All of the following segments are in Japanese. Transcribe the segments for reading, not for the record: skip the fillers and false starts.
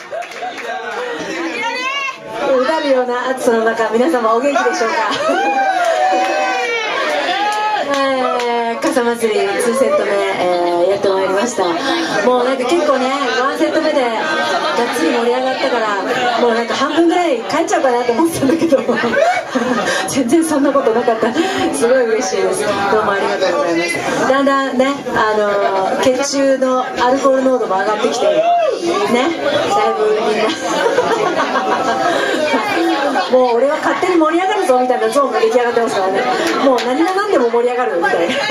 うだるような暑さの中、皆様お元気でしょうか。傘祭り2セット目、やってまいりました。もうなんか結構ね、1セット目でがっつり盛り上がったから、もうなんか半分ぐらい帰っちゃうかなと思ってたんだけど全然そんなことなかった。すごい嬉しいです。どうもありがとうございます。だんだんね、血中のアルコール濃度も上がってきてね、だいぶみんなもう俺は勝手に盛り上がるぞみたいなゾーンが出来上がってますからね。もう何が何でも盛り上がるみたいな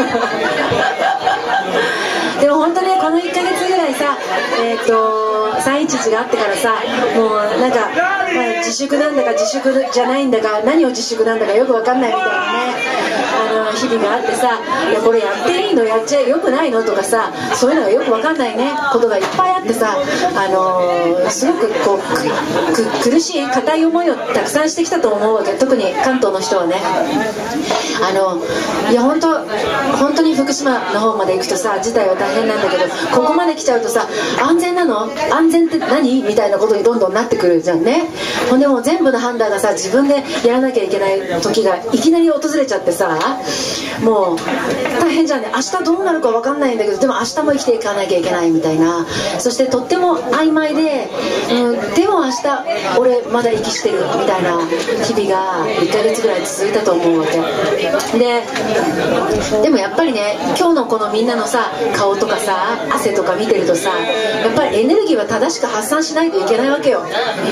でも本当ね、この1ヶ月ぐらいさ、311があってからさ、もうなんか、自粛なんだか自粛じゃないんだか、何を自粛なんだかよく分かんないみたいなね、日々があってさ、いやこれやっていいの、やっちゃよくないのとかさ、そういうのがよく分かんないねことがいっぱいあってさ、すごくこう苦しい硬い思いをたくさんしてきたと思うわけ。特に関東の人はね、いや本当に福島の方まで行くとさ、事態は大変なんだけど、ここまで来ちゃうとさ、安全なの？安全って何？みたいなことにどんどんなってくるじゃんね。ほんでもう全部の判断がさ、自分でやらなきゃいけない時がいきなり訪れちゃってさ、もう大変じゃんね。明日どうなるか分かんないんだけど、でも明日も生きていかなきゃいけないみたいな。そしてとっても曖昧で、でも明日俺まだ息してるみたいな日々が1ヶ月ぐらい続いたと思うわけでもやっぱりね、今日のこのみんなのさ、顔とかさ、汗とか見てるとさ、やっぱりエネルギーは正しく発散しないといけないわけよ、ね、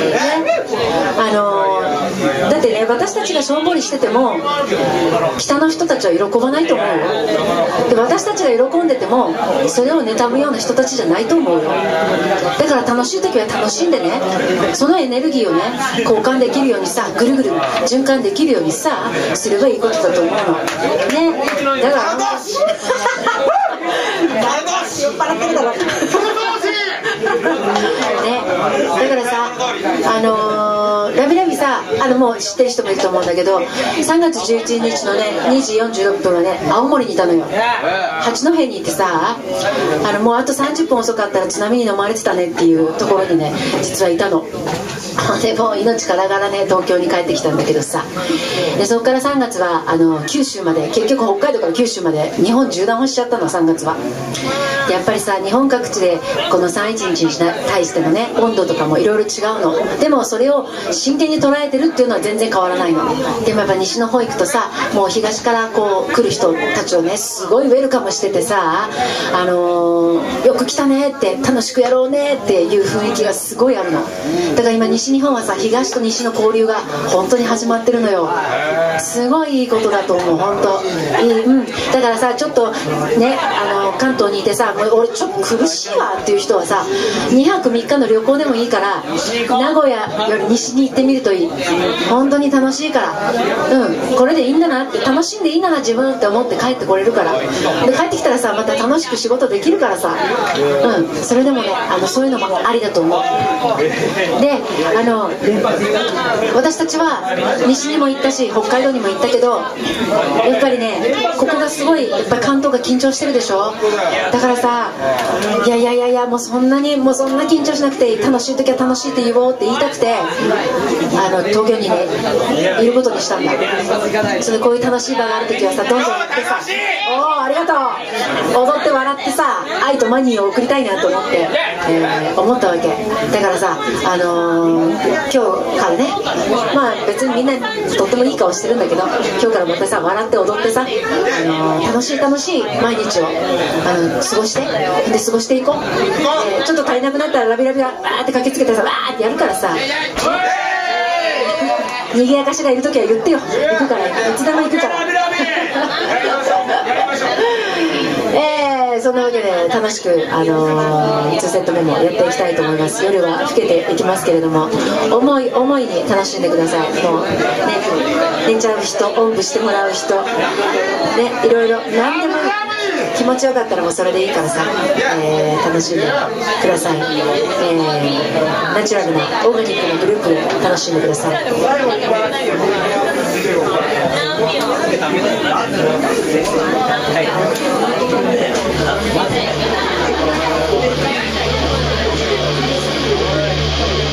だってね、私たちがしょんぼりしてても北の人たちは喜ばないと思うよ。で、私たちが喜んでてもそれを妬むような人たちじゃないと思うよ。だから楽しい時は楽しんでね、そのエネルギーをね、交換できるようにさ、ぐるぐる循環できるようにさ、すればいいことだと思うのね。だから酔っ払ってるだろね、だからさ、ラビラビさ、もう知ってる人もいると思うんだけど、3月11日のね2時46分はね、青森にいたのよ。八戸にいてさ、もうあと30分遅かったら津波に飲まれてたねっていうところにね、実はいたので、もう命からがらね、東京に帰ってきたんだけどさ、でそこから3月は九州まで、結局北海道から九州まで日本縦断をしちゃったの、3月は。やっぱりさ、日本各地でこの311に対してのね、温度とかもいろいろ違うの。でもそれを真剣に捉えてるっていうのは全然変わらないの。でもやっぱ西の方行くとさ、もう東からこう来る人たちをね、すごいウェルカムしててさ、よく来たねって、楽しくやろうねっていう雰囲気がすごいあるの。だから今西日本はさ、東と西の交流が本当に始まってるのよ。すごいいいことだと思う、本当。だからさ、ちょっとね、関東にいてさ、もう俺ちょっと苦しいわっていう人はさ、2泊3日の旅行でもいいから名古屋より西に行ってみるといい。本当に楽しいから、これでいいんだなって、楽しんでいいんだな自分って思って帰ってこれるから。で帰ってきたらさ、また楽しく仕事できるからさ、それでもね、そういうのもありだと思う。で、私たちは西にも行ったし北海道にも行ったけど、やっぱりね、ここがすごい、やっぱ関東が緊張してるでしょ。だからさ、いやもうそんな緊張しなくていい、楽しい時は楽しいって言おうって言いたくて、東京にねいることにしたんだ。それでこういう楽しい場がある時はさ、どんどん行ってさ、ありがとう、踊って笑ってさ、愛とマニーを送りたいなと思って、思ったわけだからさ、今日からね、まあ別にみんなとってもいい顔してるんだけど、今日からまたさ、笑って踊ってさ、楽しい毎日を過ごしていこう。ちょっと足りなくなったらラビラビがわーって駆けつけてさ、わーってやるからさ、賑やかしがいる時は言ってよ、行くから、いつでも行くからそんなわけで楽しく2セット目もやっていきたいと思います。夜は更けていきますけれども、思いに楽しんでください。もうね、寝ちゃう人、おんぶしてもらう人ね、いろいろ何でも気持ちよかったらもうそれでいいからさ、楽しんでください。ナチュラルなオーガニックなグループで楽しんでください。はい。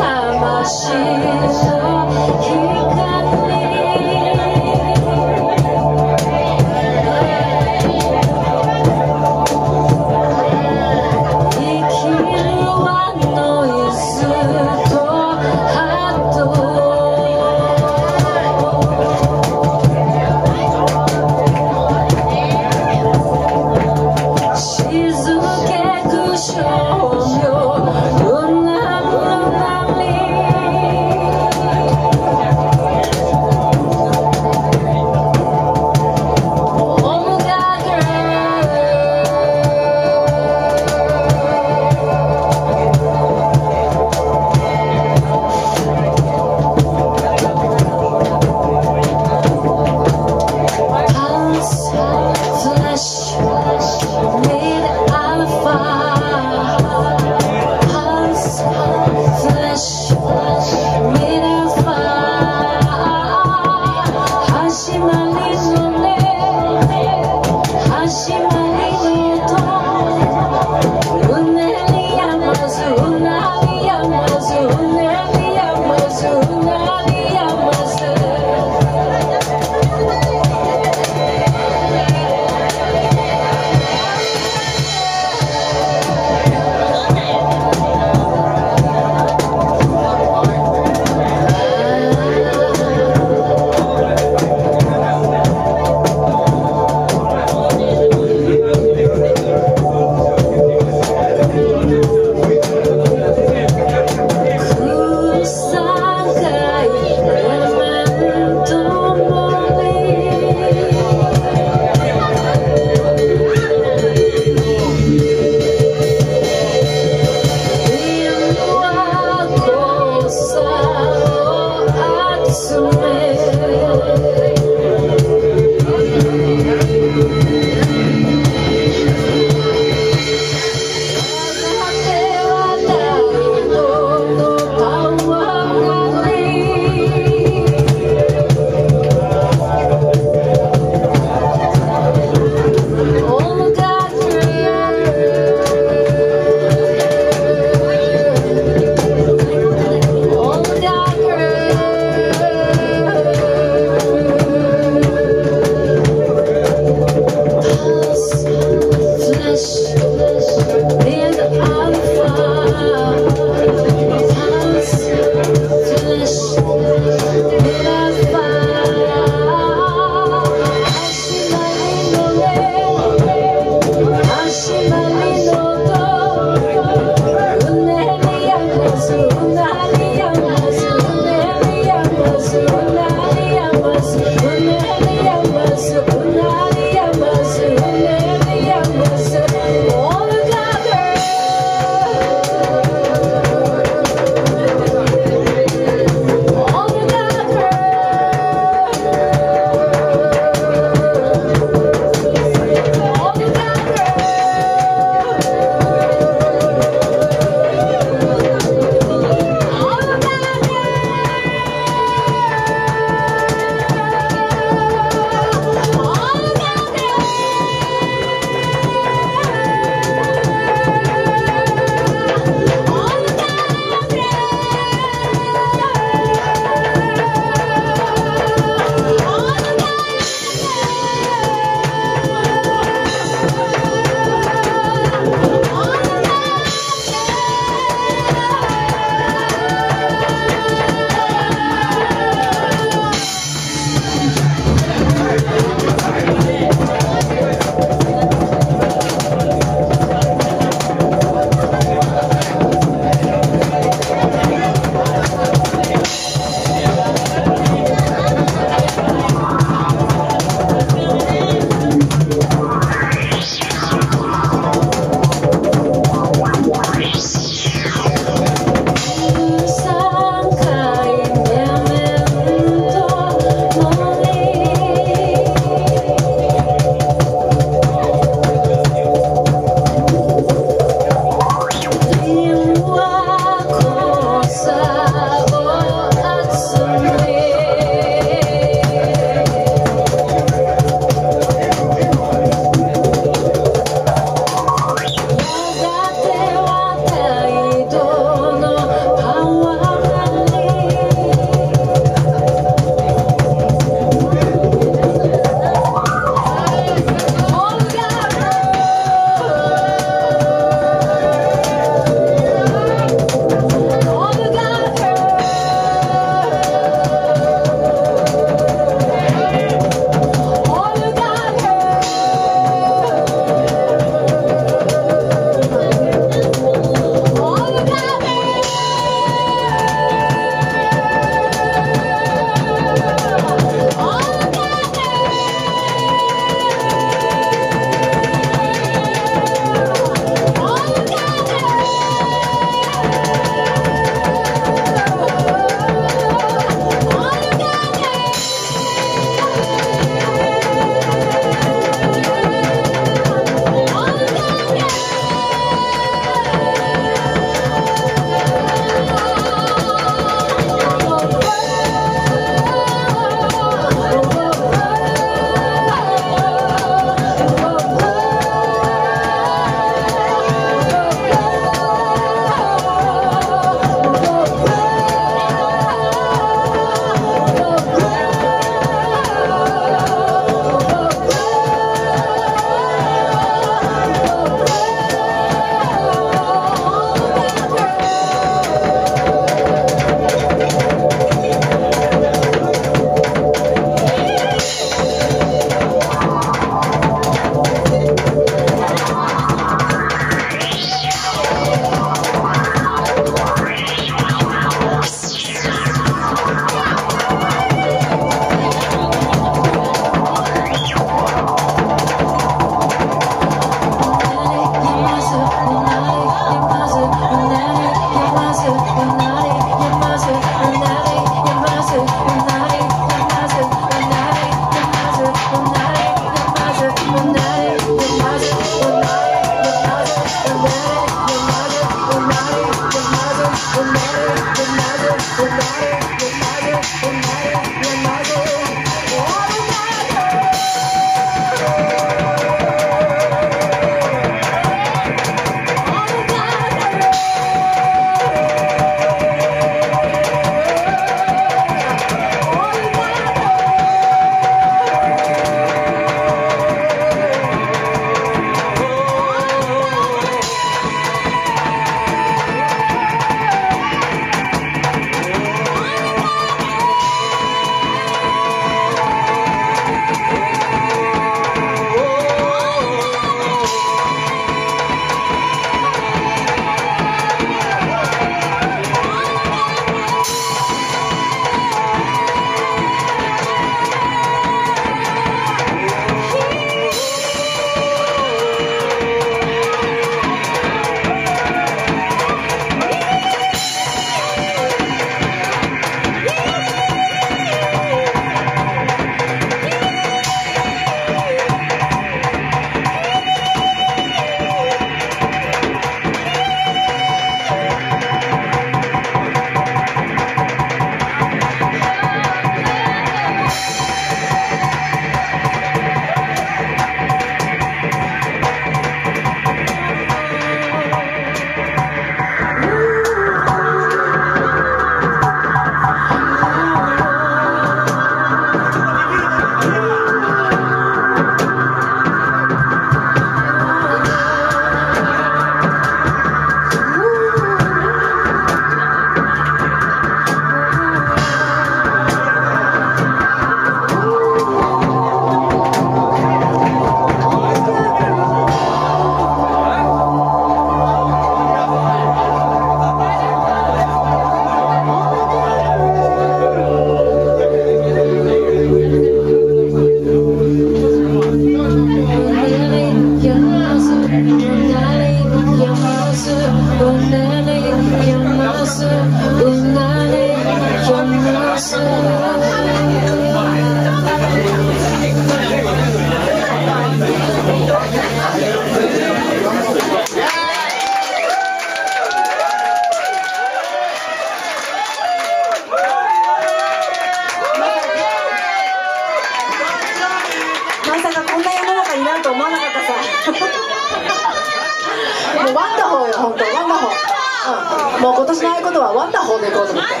もうワンダホーよ、本当ワンダホー、もう今年の合言葉はワンダホーでいこうと思って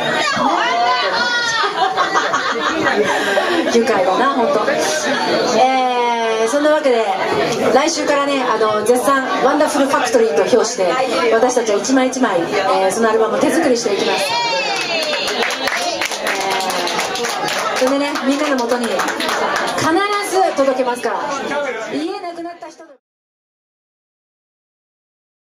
愉快だな、本当。そんなわけで来週からね、絶賛ワンダフルファクトリーと評して私たちは一枚一枚、そのアルバムを手作りしていきます。それでね、みんなのもとに必ず届けますから。